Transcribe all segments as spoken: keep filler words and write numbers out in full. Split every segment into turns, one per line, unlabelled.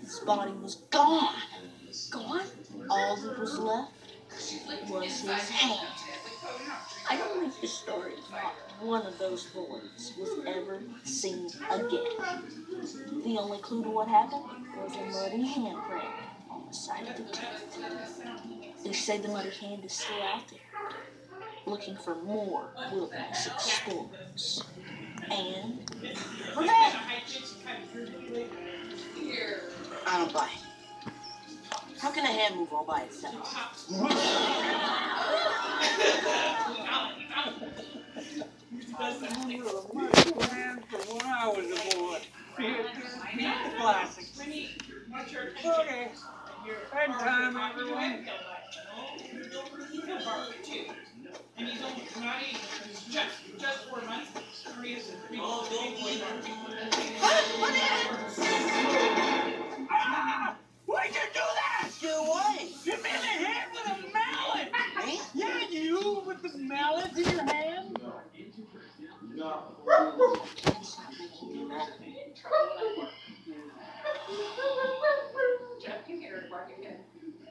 His body was gone. Gone? All that was left was his hand. I don't make the story. Not one of those boys was ever seen again. The only clue to what happened was a muddy handprint on the side of the tent. They say the muddy hand is still out there, looking for more wilderness explorers. And revenge! I don't buy it. How can a hand move all by itself?
When I was a boy, the classics. Okay, bedtime, everyone.
And he's only not even just just four months. Ah! Why'd you do that?
Do what?
You made a hand with a mallet.
Me?
Yeah, you with the mallet in your hand.
No.
Jeff, you hear it bark again.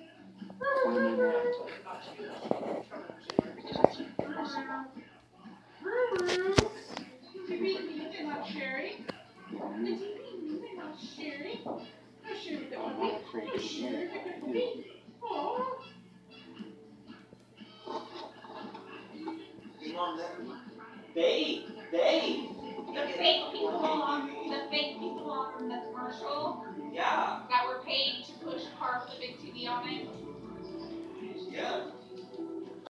You beat me, they're not sharing. Did you beat me, they're not sharing. No sharing, don't want me. No sharing, I don't me. Aww.
They, they.
The fake people on the fake people on the commercial.
Yeah.
That were paid to push cars with a big T V on it.
Yeah.